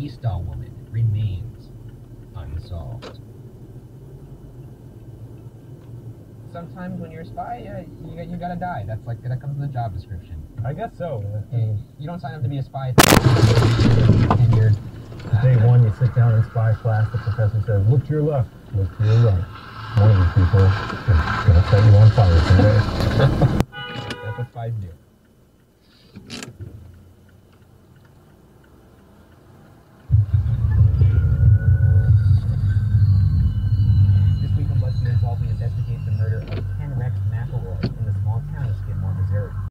East Doll Woman remains unsolved. Sometimes when you're a spy, you gotta die. That comes with the job description. I guess so. You don't sign up to be a spy tenured. Day one, you sit down in spy class, the professor says, look to your left, look to your right. One of these people is going to set you on fire someday. That's what spies do.